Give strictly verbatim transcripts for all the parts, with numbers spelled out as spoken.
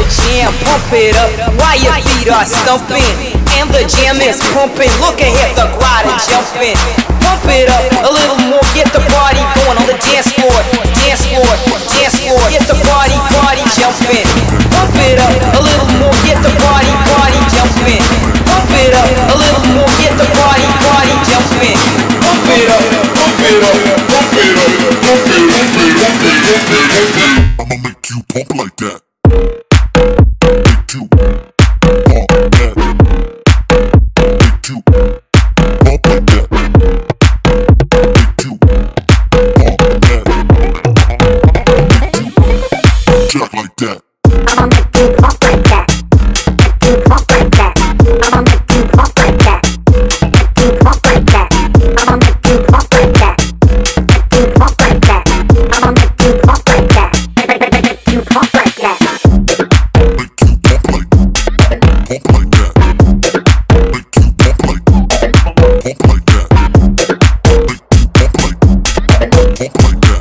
jam, pump it up while your feet are stumping. And the jam is pumping, look ahead, the crowd is jumping. Pump it up a little more, get the party going on the dance floor, dance floor, dance floor. Get the party, party jumping. Pump it up a little more, get the party, party jumping. Pump it up a little more, get the party, party jumping. Pump it up, pump it up, pump it up, pump it up, pump it up, pump it up, pump it up. I'ma make you pump like that. Make you pump that. Make you pump like that. Make you pump that. Make you jack like that. I'ma make you pump like that. Make you pump like that. I'ma make you pump like that. Make you pump like that. I'ma make you pump like that. Make you pump like that. I'ma make you pump like that. Make you pump like that. Make you pump like, pump like that. Make you pump like, pump like that. Make you pump like, pump like that.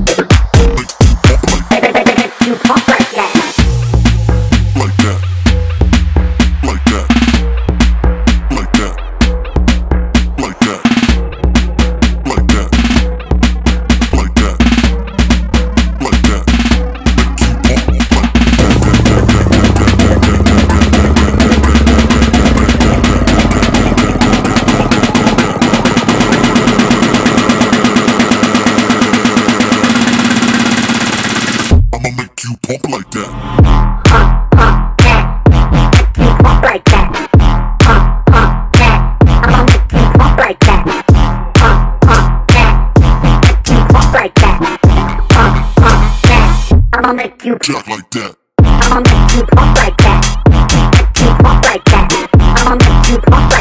Make you pump like. Make you pump like that. Like that, like that, like that, like that, like that, like that, like that. Make you pump I'ma make you pump like that. Pump, pump that. Make you pump like that. Pump, pump that. I'ma make you pump like that. Pump, pump that. Make you pump like that. Pump, pump that. I'ma make you Jack like that. I'ma make you pump like that. Make you pump like that. I'ma make you pump like that.